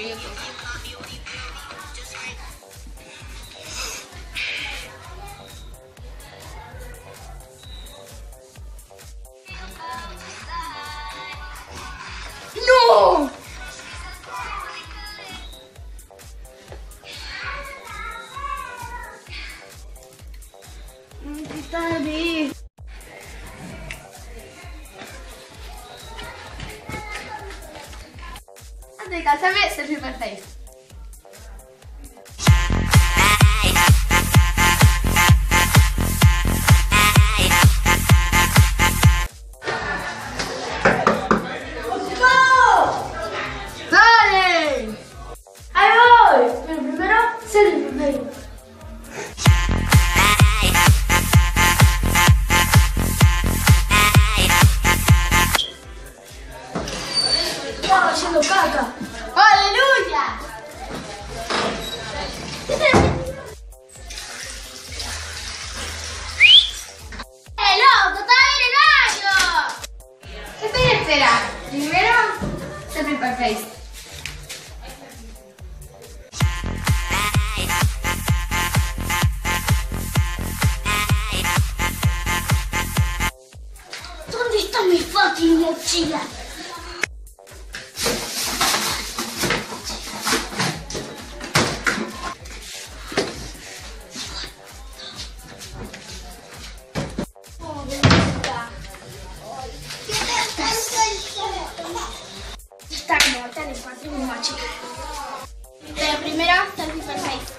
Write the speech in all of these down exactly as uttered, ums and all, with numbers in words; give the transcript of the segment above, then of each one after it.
YouTube. ¡No! Dale. Antes de casarme, selfie per face. ¡Dale! ¡Ahí voy! Pero primero, selfie per face. Estaba haciendo caca. ¡Aleluya! ¡Eh, loco! ¡Estaba en el baño! Espera, espera. Primero, selfie per face. ¿Dónde está mi fucking mochila? Está como tal encuentro mi mochila. Pero primero, selfie per face.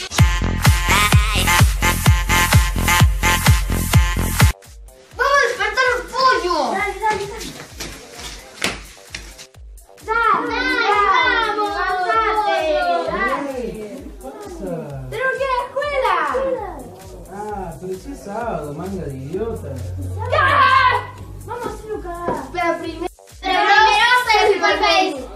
¡Vamos a despertar el pollo! Dale, dale, dale. Dale, dale, vamos, levántate. Dale. ¿Qué pasa? ¡Tenemos que ir a la escuela! Ah, pero si es sábado, manga de idiota. ¡Ya! Vamos a hacerlo cagar. Pero primero, Pero primero, selfie per face.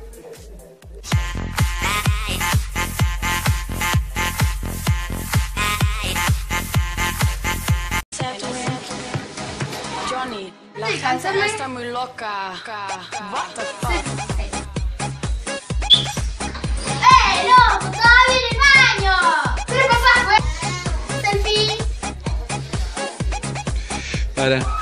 Johnny, la Sí, gente cántame. está muy loca. What the fuck? ¡Eh, loco! ¡Todavía en el baño! ¿qué le pasa? Selfie. Para.